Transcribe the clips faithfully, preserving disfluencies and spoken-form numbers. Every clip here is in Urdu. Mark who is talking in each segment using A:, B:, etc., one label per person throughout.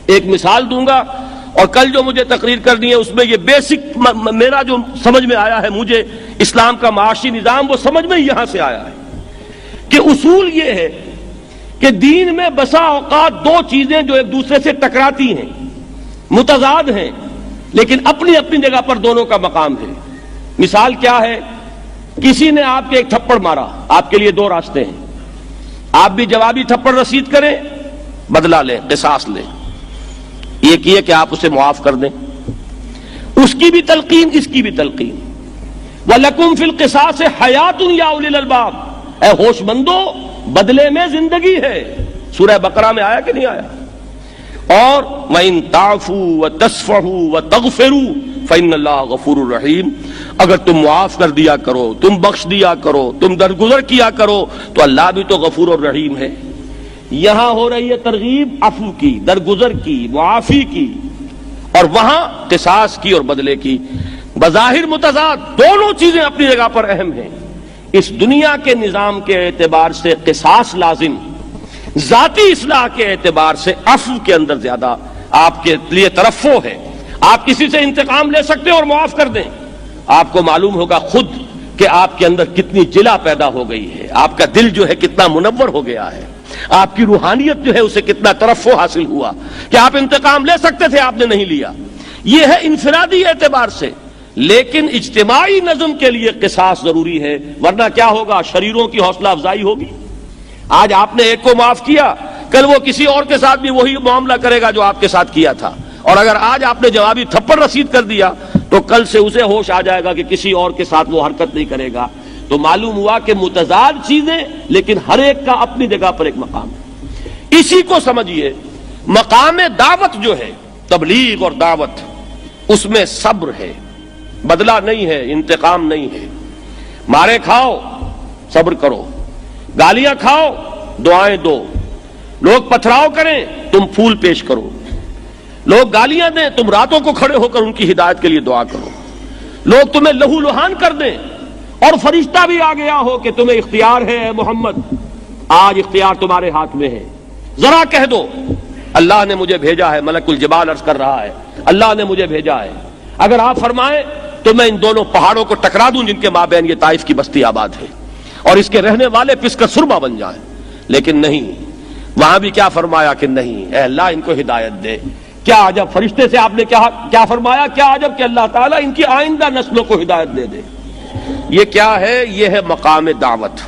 A: ایک مثال دوں گا، اور کل جو مجھے تقریر کرنی ہے اس میں یہ بیسک میرا جو سمجھ میں آیا ہے، مجھے اسلام کا معاشی نظام وہ سمجھ میں یہاں سے آیا ہے کہ اصول یہ ہے کہ دین میں بسا اوقات دو چیزیں جو ایک دوسرے سے ٹکراتی ہیں، متضاد ہیں، لیکن اپنی اپنی جگہ پر دونوں کا مقام ہے۔ مثال کیا ہے؟ کسی نے آپ کے ایک تھپڑ مارا، آپ کے لیے دو راستے ہیں، آپ بھی جوابی تھپڑ رسید کریں، بدلہ لیں، قصاص لیں، ایک یہ کہ آپ اسے معاف کر دیں، اس کی بھی تلقین، اس کی بھی تلقین۔ وَلَكُمْ فِي الْقِصَاصِ حَيَاتٌ يَا أُولِي الْأَلْبَابِ، اے ہوش مندو بدلے میں زندگی ہے، سورہ بقرہ میں آیا کہ نہیں آیا؟ اور وَإِن تَعْفُوا وَتَصْفَحُوا وَتَغْفِرُوا فَإِنَّ اللَّهَ غَفُورٌ رَحِيمٌ، اگر تم معاف کر دیا کرو، تم بخش دیا کرو، تم درگزر کیا کرو تو اللہ بھی تو غفور اور رحیم ہے۔ یہاں ہو رہی ہے ترغیب عفو کی، درگزر کی، معافی کی، اور وہاں قصاص کی اور بدلے کی۔ بظاہر متضاد، دونوں چیزیں اپنی جگہ پر اہم ہیں۔ اس دنیا کے نظام کے اعتبار سے قصاص لازم، ذاتی اصلاح کے اعتبار سے عفو کے اندر زیادہ آپ کے لیے ترفع ہے۔ آپ کسی سے انتقام لے سکتے اور معاف کر دیں، آپ کو معلوم ہوگا خود کہ آپ کے اندر کتنی جلا پیدا ہو گئی ہے، آپ کا دل جو ہے کتنا منور ہو گیا ہے، آپ کی روحانیت جو ہے اسے کتنا ترفع حاصل ہوا کہ آپ انتقام لے سکتے تھے، آپ نے نہیں لیا۔ یہ ہے انفرادی اعتبار سے، لیکن اجتماعی نظم کے لیے قصاص ضروری ہے، ورنہ کیا ہوگا؟ شریروں کی حوصلہ افزائی ہوگی۔ آج آپ نے ایک کو معاف کیا، کل وہ کسی اور کے ساتھ بھی وہی معاملہ کرے گا جو آپ کے ساتھ کیا تھا، اور اگر آج آپ نے جوابی تھپڑ رسید کر دیا تو کل سے اسے ہوش آ جائے گا کہ کسی اور کے ساتھ وہ حرکت نہیں کرے گا۔ تو معلوم ہوا کہ متضاد چیزیں، لیکن ہر ایک کا اپنی جگہ پر ایک مقام ہے۔ اسی کو سمجھیے، مقام دعوت جو ہے، تبلیغ اور دعوت، اس میں صبر ہے، بدلہ نہیں ہے، انتقام نہیں ہے۔ مارے کھاؤ، صبر کرو، گالیاں کھاؤ، دعائیں دو، لوگ پتھراؤ کریں، تم پھول پیش کرو، لوگ گالیاں دیں، تم راتوں کو کھڑے ہو کر ان کی ہدایت کے لیے دعا کرو، لوگ تمہیں لہو لہان کر دیں اور فرشتہ بھی آ گیا ہو کہ تمہیں اختیار ہے اے محمد، آج اختیار تمہارے ہاتھ میں ہے، ذرا کہہ دو اللہ نے مجھے بھیجا ہے، ملک الجبال عرض کر رہا ہے اللہ نے مجھے بھیجا ہے، اگر آپ فرمائیں تو میں ان دونوں پہاڑوں کو ٹکرا دوں جن کے مابین یہ طائف کی بستی آباد ہے، اور اس کے رہنے والے پس کر سرما بن جائیں۔ لیکن نہیں، وہاں بھی کیا فرمایا کہ نہیں، اے اللہ ان کو ہدایت دے۔ کیا عجب، فرشتے سے آپ نے کیا کیا فرمایا؟ کیا عجب کہ اللہ تعالیٰ ان کی آئندہ نسلوں کو ہدایت دے دے۔ یہ کیا ہے؟ یہ ہے مقام دعوت۔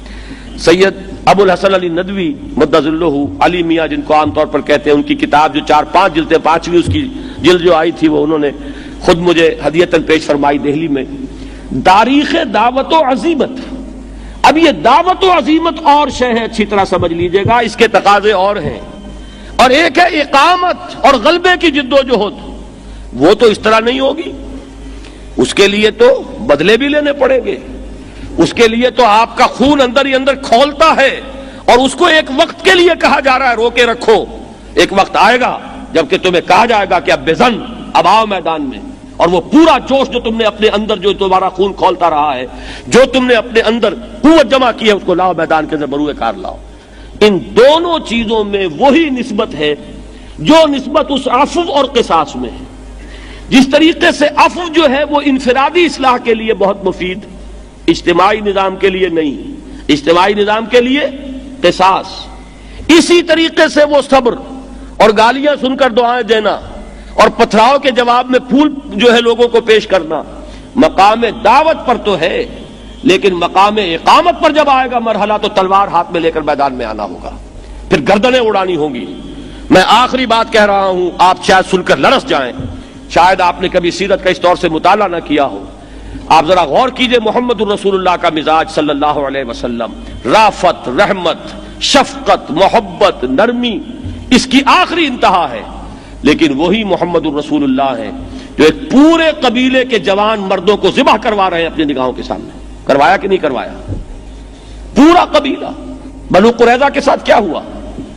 A: سید ابو الحسن علی ندوی مدظ اللہ علی میاں، جن کو عام طور پر کہتے ہیں، ان کی کتاب جو چار پانچ جلدیں، پانچویں اس کی جلد جو آئی تھی وہ انہوں نے خود مجھے ہدیتاً پیش فرمائی دہلی میں، تاریخ دعوت و عزیمت۔ اب یہ دعوت و عزیمت اور شے ہے، اچھی طرح سمجھ لیجئے گا، اس کے تقاضے اور ہیں، اور ایک ہے اقامت اور غلبے کی جد و جہد، وہ تو اس طرح نہیں ہوگی، اس کے لیے تو بدلے بھی لینے پڑیں گے، اس کے لیے تو آپ کا خون اندر ہی اندر کھولتا ہے، اور اس کو ایک وقت کے لیے کہا جا رہا ہے روکے رکھو، ایک وقت آئے گا جبکہ تمہیں کہا جائے گا کہ اب بزن، اب آؤ میدان میں، اور وہ پورا جوش جو تم نے اپنے اندر، جو تمہارا خون کھولتا رہا ہے، جو تم نے اپنے اندر قوت جمع کی ہے، اس کو لاؤ میدان کے اندر بروئے کار لاؤ۔ ان دونوں چیزوں میں وہی نسبت ہے جو نسبت اس عفو اور قصاص میں ہے۔ جس طریقے سے عفو جو ہے وہ انفرادی اصلاح کے لیے بہت مفید، اجتماعی نظام کے لیے نہیں، اجتماعی نظام کے لیے قصاص، اسی طریقے سے وہ صبر اور گالیاں سن کر دعائیں دینا اور پتھراؤ کے جواب میں پھول جو ہے لوگوں کو پیش کرنا، مقام دعوت پر تو ہے، لیکن مقام اقامت پر جب آئے گا مرحلہ تو تلوار ہاتھ میں لے کر میدان میں آنا ہوگا، پھر گردنیں اڑانی ہوں گی۔ میں آخری بات کہہ رہا ہوں، آپ شاید سن کر لرس جائیں، شاید آپ نے کبھی سیرت کا اس طور سے مطالعہ نہ کیا ہو، آپ ذرا غور کیجئے محمد الرسول اللہ کا مزاج صلی اللہ علیہ وسلم، رافت، رحمت، شفقت، محبت، نرمی، اس کی آخری انتہا ہے، لیکن وہی محمد الرسول اللہ ہے جو ایک پورے قبیلے کے جوان مردوں کو ذبح کروا رہے ہیں اپنی نگاہوں کے سامنے۔ کروایا کہ نہیں کروایا؟ پورا قبیلہ۔ بنو قریظہ کے ساتھ کیا ہوا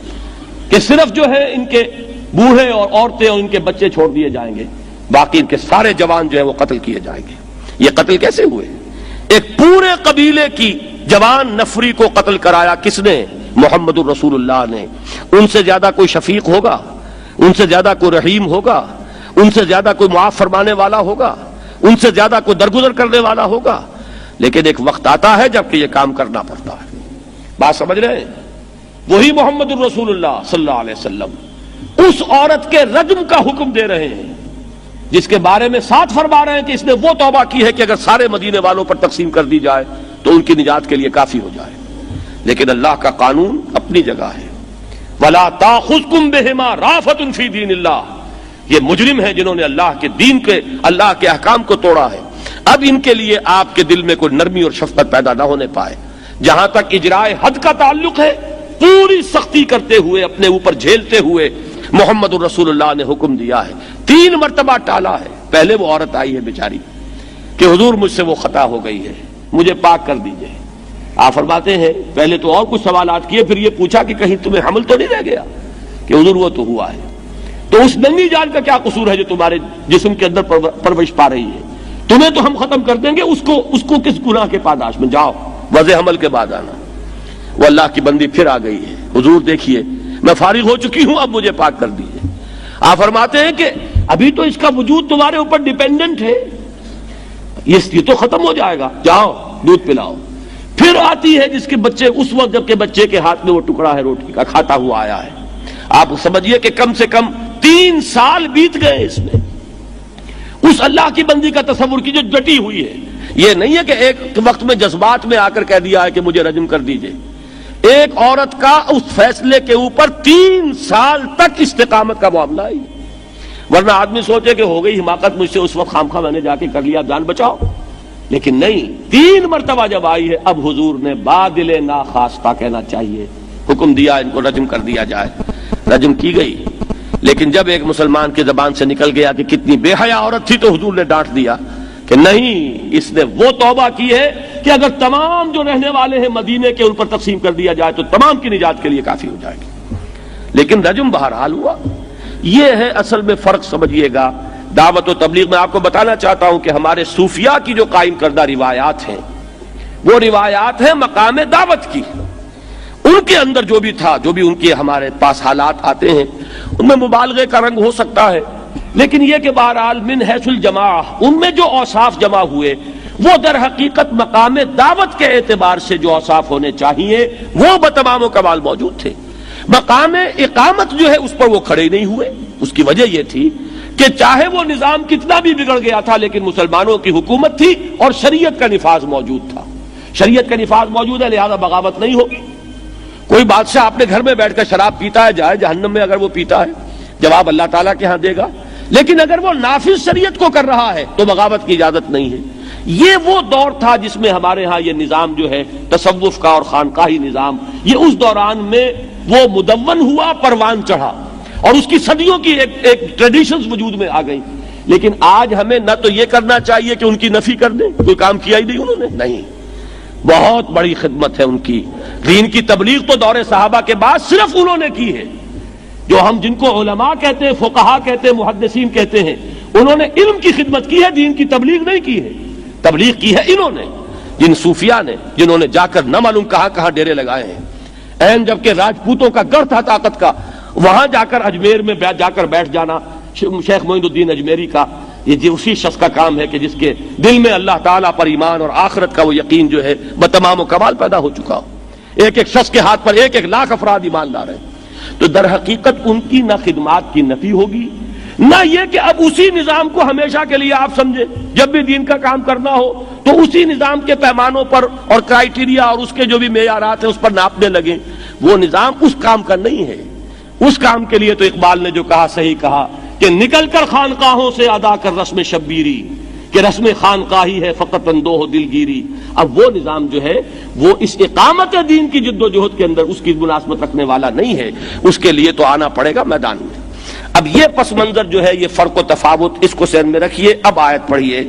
A: کہ صرف جو ہے ان کے بوڑھے اور عورتیں اور ان کے بچے چھوڑ دیے جائیں گے، باقی ان کے سارے جوان جو ہیں وہ قتل کیے جائیں گے۔ یہ قتل کیسے ہوئے؟ ایک پورے قبیلے کی جوان نفری کو قتل کرایا کس نے؟ محمد الرسول اللہ نے۔ ان سے زیادہ کوئی شفیق ہوگا؟ ان سے زیادہ کوئی رحیم ہوگا، ان سے زیادہ کوئی معاف فرمانے والا ہوگا، ان سے زیادہ کوئی درگزر کرنے والا ہوگا، لیکن ایک وقت آتا ہے جب کہ یہ کام کرنا پڑتا ہے۔ بات سمجھ رہے ہیں؟ وہی محمد الرسول اللہ صلی اللہ علیہ وسلم اس عورت کے رجم کا حکم دے رہے ہیں جس کے بارے میں ساتھ فرما رہے ہیں کہ اس نے وہ توبہ کی ہے کہ اگر سارے مدینے والوں پر تقسیم کر دی جائے تو ان کی نجات کے لیے کافی ہو جائے۔ لیکن اللہ کا قانون اپنی جگہ ہے۔ وَلَا تَأْخُذْكُمْ بِهِمَا رَأْفَةٌ فِي دِينِ اللَّهِ، یہ مجرم ہیں جنہوں نے اللہ کے دین کے اللہ کے احکام کو توڑا ہے۔ اب ان کے لیے آپ کے دل میں کوئی نرمی اور شفقت پیدا نہ ہونے پائے۔ جہاں تک اجرائے حد کا تعلق ہے، پوری سختی کرتے ہوئے اپنے اوپر جھیلتے ہوئے محمد الرسول اللہ نے حکم دیا ہے۔ تین مرتبہ ٹالا ہے۔ پہلے وہ عورت آئی ہے بیچاری کہ حضور مجھ سے وہ خطا ہو گئی ہے، مجھے پاک کر دیجئے۔ آپ فرماتے ہیں پہلے تو اور کچھ سوالات کیے، پھر یہ پوچھا کہ کہیں تمہیں حمل تو نہیں رہ گیا؟ کہ حضور وہ تو ہوا ہے۔ تو اس ننگی جان کا کیا قصور ہے جو تمہارے جسم کے اندر پرورش پا رہی ہے؟ تمہیں تو ہم ختم کر دیں گے، اس کو اس کو کس گناہ کے پاداش میں؟ جاؤ وضع حمل کے بعد آنا۔ وہ اللہ کی بندی پھر آ گئی ہے، حضور دیکھیے میں فارغ ہو چکی ہوں، اب مجھے پاک کر دیجیے۔ آپ فرماتے ہیں کہ ابھی تو اس کا وجود تمہارے اوپر ڈیپینڈنٹ ہے، یہ تو ختم ہو جائے گا، جاؤ دودھ پلاؤ۔ پھر آتی ہے جس کے بچے اس وقت جب کہ بچے کے ہاتھ میں وہ ٹکڑا ہے روٹی کا کھاتا ہوا آیا ہے۔ آپ سمجھیے کہ کم سے کم تین سال بیت گئے اس میں۔ اس اللہ کی بندی کا تصور کی جو ڈٹی ہوئی ہے، یہ نہیں ہے کہ ایک وقت میں جذبات میں آ کر کہہ دیا ہے کہ مجھے رجم کر دیجئے۔ ایک عورت کا اس فیصلے کے اوپر تین سال تک استقامت کا معاملہ ہے۔ ورنہ آدمی سوچے کہ ہو گئی حماقت مجھ سے اس وقت خامخواہ میں نے جا کے کر لیا، جان بچاؤ، لیکن نہیں، تین مرتبہ جب آئی ہے اب حضور نے بادل ناخواستہ کہنا چاہیے، حکم دیا ان کو رجم کر دیا جائے۔ رجم کی گئی، لیکن جب ایک مسلمان کی زبان سے نکل گیا کہ کتنی بے حیا عورت تھی تو حضور نے ڈانٹ دیا کہ نہیں، اس نے وہ توبہ کی ہے کہ اگر تمام جو رہنے والے ہیں مدینے کے ان پر تقسیم کر دیا جائے تو تمام کی نجات کے لیے کافی ہو جائے گی۔ لیکن رجم بہرحال ہوا۔ یہ ہے اصل میں فرق، سمجھیے گا۔ دعوت و تبلیغ میں آپ کو بتانا چاہتا ہوں کہ ہمارے صوفیاء کی جو قائم کردہ روایات ہیں وہ روایات ہیں مقام دعوت کی۔ ان کے اندر جو بھی تھا، جو بھی ان کے ہمارے پاس حالات آتے ہیں، ان میں مبالغے کا رنگ ہو سکتا ہے، لیکن یہ کہ بہرحال من حیث الجماع ان میں جو اوصاف جمع ہوئے وہ در حقیقت مقام دعوت کے اعتبار سے جو اوصاف ہونے چاہیے وہ بتمام و کمال موجود تھے۔ مقام اقامت جو ہے اس پر وہ کھڑے نہیں ہوئے۔ اس کی وجہ یہ تھی کہ چاہے وہ نظام کتنا بھی بگڑ گیا تھا لیکن مسلمانوں کی حکومت تھی اور شریعت کا نفاذ موجود تھا۔ شریعت کا نفاذ موجود ہے، لہذا بغاوت نہیں ہوگی۔ کوئی بادشاہ اپنے گھر میں بیٹھ کر شراب پیتا ہے، جائے جہنم میں اگر وہ پیتا ہے، جواب اللہ تعالیٰ کے ہاں دے گا۔ لیکن اگر وہ نافذ شریعت کو کر رہا ہے تو بغاوت کی اجازت نہیں ہے۔ یہ وہ دور تھا جس میں ہمارے ہاں یہ نظام جو ہے تصوف کا اور خانقاہی نظام، یہ اس دوران میں وہ مدون ہوا، پروان چڑھا، اور اس کی صدیوں کی ایک ایک ٹریڈیشنز وجود میں آ گئی۔ لیکن آج ہمیں نہ تو یہ کرنا چاہیے کہ ان کی نفی کر دیں، کوئی کام کیا ہی نہیں انہوں نے، نہیں، بہت بڑی خدمت ہے ان کی۔ دین کی تبلیغ تو دور صحابہ کے بعد صرف انہوں نے کی ہے۔ جو ہم جن کو علماء کہتے ہیں، فقہاء کہتے ہیں، محدثین کہتے ہیں، انہوں نے علم کی خدمت کی ہے، دین کی تبلیغ نہیں کی ہے۔ تبلیغ کی ہے انہوں نے، جن صوفیاء نے، جنہوں نے جا کر نہ معلوم کہاں کہاں ڈیرے لگائے ہیں۔ این جبکہ راجپوتوں کا گڑھ تھا طاقت کا، وہاں جا کر اجمیر میں جا کر بیٹھ جانا شیخ معین الدین اجمیری کا، یہ اسی شخص کا کام ہے کہ جس کے دل میں اللہ تعالیٰ پر ایمان اور آخرت کا وہ یقین جو ہے بتمام و کمال پیدا ہو چکا ہو۔ ایک ایک شخص کے ہاتھ پر ایک ایک لاکھ افراد ایماندار ہیں۔ تو در حقیقت ان کی نہ خدمات کی نفی ہوگی، نہ یہ کہ اب اسی نظام کو ہمیشہ کے لیے آپ سمجھیں، جب بھی دین کا کام کرنا ہو تو اسی نظام کے پیمانوں پر اور کرائیٹیریا اور اس کے جو بھی معیارات ہیں اس پر ناپنے لگیں۔ وہ نظام اس کام کا نہیں ہے۔ اس کام کے لیے تو اقبال نے جو کہا صحیح کہا کہ نکل کر خانقاہوں سے ادا کر رسم شبیری، کہ رسم خانقاہی ہے فقط اندوہ دلگیری۔ اب وہ نظام جو ہے وہ اس اقامت دین کی جد و جہد کے اندر اس کی مناسبت رکھنے والا نہیں ہے، اس کے لیے تو آنا پڑے گا میدان میں۔ اب یہ پس منظر جو ہے، یہ فرق و تفاوت، اس کو ذہن میں رکھیے۔ اب آیت پڑھیے،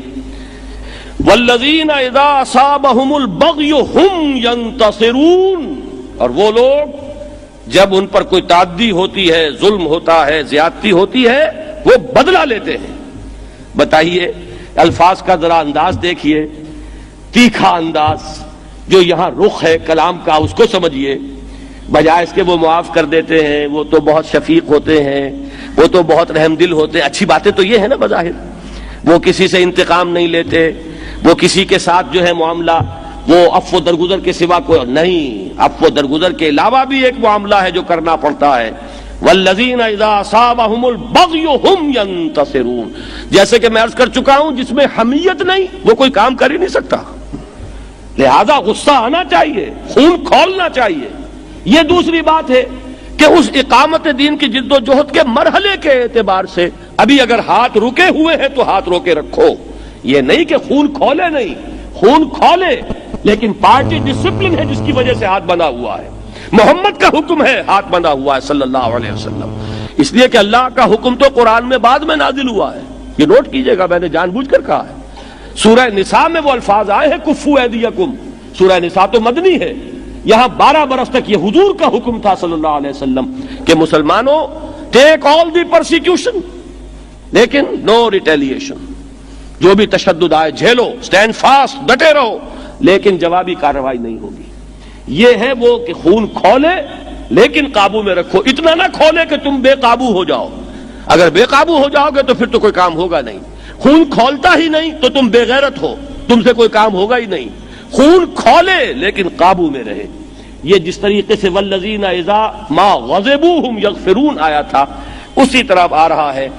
A: والذین اذا اصابہم البغی ہم ینتصرون، اور وہ لوگ جب ان پر کوئی تعدی ہوتی ہے، ظلم ہوتا ہے، زیادتی ہوتی ہے، وہ بدلہ لیتے ہیں۔ بتائیے الفاظ کا ذرا انداز دیکھیے، تیکھا انداز جو یہاں رخ ہے کلام کا، اس کو سمجھیے۔ بجائے اس کے وہ معاف کر دیتے ہیں، وہ تو بہت شفیق ہوتے ہیں، وہ تو بہت رحم دل ہوتے ہیں. اچھی باتیں تو یہ ہے نا بظاہر، وہ کسی سے انتقام نہیں لیتے، وہ کسی کے ساتھ جو ہے معاملہ وہ عفو درگزر کے سوا کوئی نہیں. عفو درگزر کے علاوہ بھی ایک معاملہ ہے جو کرنا پڑتا ہے. والذین اذا اصابهم البغی هم ینتصرون، جیسے کہ میں عرض کر چکا ہوں جس میں حمیت نہیں وہ کوئی کام کر ہی نہیں سکتا، لہذا غصہ آنا چاہیے، خون کھولنا چاہیے. یہ دوسری بات ہے کہ اس اقامت دین کی جد و جہد کے مرحلے کے اعتبار سے ابھی اگر ہاتھ رکے ہوئے ہیں تو ہاتھ روکے رکھو. یہ نہیں کہ خون کھولے نہیں، خون کھولے لیکن پارٹی ڈسپلن ہے جس کی وجہ سے ہاتھ بنا ہوا ہے. محمد کا حکم ہے، ہاتھ بنا ہوا ہے صلی اللہ علیہ وسلم. اس لیے کہ اللہ کا حکم تو قرآن میں بعد میں نازل ہوا ہے، یہ نوٹ کیجئے گا، میں نے جان بوجھ کر کہا ہے. سورہ نساء میں وہ الفاظ آئے ہیں کفو ایدیکم، سورہ نساء تو مدنی ہے. یہاں بارہ برس تک یہ حضور کا حکم تھا صلی اللہ علیہ وسلم کہ مسلمانوں ٹیک آل دی پرسیکیوشن لیکن نو ریٹیلیشن، جو بھی تشدد آئے جھیلو، سٹینڈ فاسٹ، ڈٹے رہو، لیکن جوابی کارروائی نہیں ہوگی. یہ ہے وہ کہ خون کھولے لیکن قابو میں رکھو. اتنا نہ کھولے کہ تم بے قابو ہو جاؤ، اگر بے قابو ہو جاؤ گے تو پھر تو کوئی کام ہوگا نہیں. خون کھولتا ہی نہیں تو تم بے غیرت ہو، تم سے کوئی کام ہوگا ہی نہیں. خون کھولے لیکن قابو میں رہے. یہ جس طریقے سے والذین اذا ما غضبوا هم یغفرون آیا تھا اسی طرح آ رہا ہے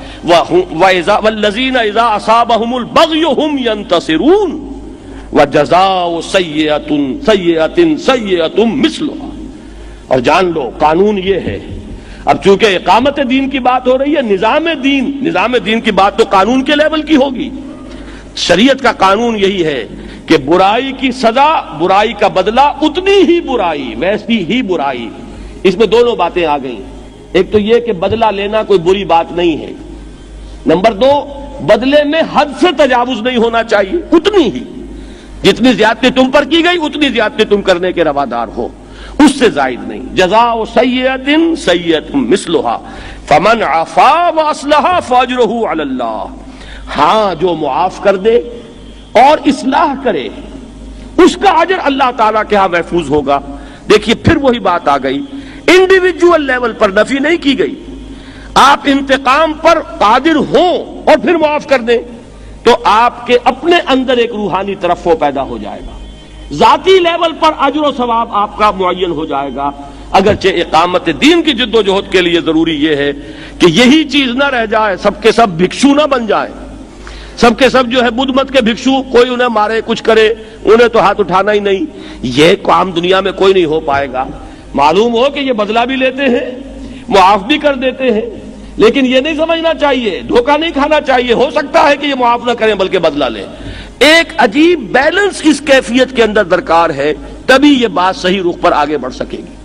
A: والذین اذا اصابهم البغی هم ینتصرون وجزاء سیئۃ سیئۃ سیئۃ مثلها. اور جان لو قانون یہ ہے، اب چونکہ اقامت دین کی بات ہو رہی ہے، نظام دین نظام دین کی بات تو قانون کے لیول کی ہوگی. شریعت کا قانون یہی ہے کہ برائی کی سزا، برائی کا بدلہ اتنی ہی برائی ویسی ہی برائی. اس میں دونوں باتیں آ گئیں. ایک تو یہ کہ بدلہ لینا کوئی بری بات نہیں ہے، نمبر دو بدلے میں حد سے تجاوز نہیں ہونا چاہیے، اتنی ہی جتنی زیادتی تم پر کی گئی اتنی زیادتی تم کرنے کے روادار ہو، اس سے زائد نہیں. جزاء سیئۃ سیئۃ مثلھا فمن عفا واصلح فاجرہ علی اللہ. ہاں جو معاف کر دے اور اصلاح کرے اس کا اجر اللہ تعالیٰ کے ہاں محفوظ ہوگا. دیکھیے پھر وہی بات آ گئی، انڈیویجول لیول پر نفی نہیں کی گئی. آپ انتقام پر قادر ہوں اور پھر معاف کر دیں تو آپ کے اپنے اندر ایک روحانی ترفع پیدا ہو جائے گا، ذاتی لیول پر اجر و ثواب آپ کا معین ہو جائے گا. اگرچہ اقامت دین کی جد و جہد کے لیے ضروری یہ ہے کہ یہی چیز نہ رہ جائے، سب کے سب بھکشو نہ بن جائے، سب کے سب جو ہے بدھ مت کے بھکشو، کوئی انہیں مارے کچھ کرے انہیں تو ہاتھ اٹھانا ہی نہیں. یہ کام دنیا میں کوئی نہیں ہو پائے گا. معلوم ہو کہ یہ بدلہ بھی لیتے ہیں، معاف بھی کر دیتے ہیں، لیکن یہ نہیں سمجھنا چاہیے، دھوکہ نہیں کھانا چاہیے. ہو سکتا ہے کہ یہ معاف نہ کریں بلکہ بدلہ لیں. ایک عجیب بیلنس اس کیفیت کے اندر درکار ہے، تبھی یہ بات صحیح رخ پر آگے بڑھ سکے گی.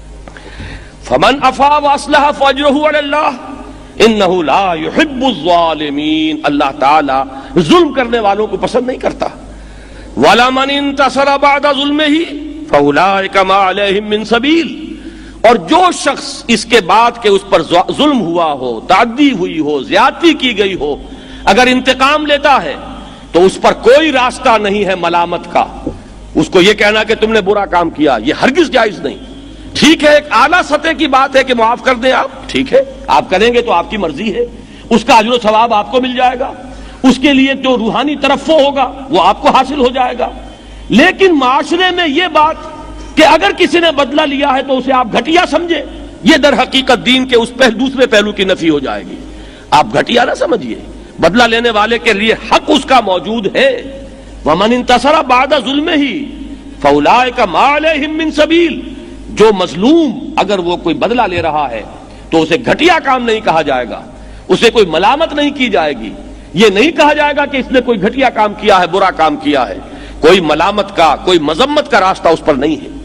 A: فمن عفا واصلح فاجرہ علی اللہ انہ لا یحب الظالمین. اللہ تعالی ظلم کرنے والوں کو پسند نہیں کرتا. ولا من انتصر بعد ظلمہ فاولئک ما علیہم من سبیل. اور جو شخص اس کے بعد کہ اس پر ظلم ہوا ہو، تعدی ہوئی ہو، زیادتی کی گئی ہو، اگر انتقام لیتا ہے تو اس پر کوئی راستہ نہیں ہے ملامت کا. اس کو یہ کہنا کہ تم نے برا کام کیا، یہ ہرگز جائز نہیں. ٹھیک ہے ایک اعلیٰ سطح کی بات ہے کہ معاف کر دیں آپ، ٹھیک ہے آپ کریں گے تو آپ کی مرضی ہے، اس کا اجر و ثواب آپ کو مل جائے گا، اس کے لیے جو روحانی ترفع ہوگا وہ آپ کو حاصل ہو جائے گا. لیکن معاشرے میں یہ بات کہ اگر کسی نے بدلہ لیا ہے تو اسے آپ گھٹیا سمجھے، یہ در حقیقت دین کے اس پہلو دوسرے پہلو کی نفی ہو جائے گی. آپ گھٹیا نہ سمجھیے، بدلہ لینے والے کے لیے حق اس کا موجود ہے. ومن انتصر بعد ظلمہ فاولئک ما علیہم من سبیل. جو مظلوم اگر وہ کوئی بدلہ لے رہا ہے تو اسے گھٹیا کام نہیں کہا جائے گا، اسے کوئی ملامت نہیں کی جائے گی. یہ نہیں کہا جائے گا کہ اس نے کوئی گھٹیا کام کیا ہے، برا کام کیا ہے. کوئی ملامت کا، کوئی مذمت کا راستہ اس پر نہیں ہے.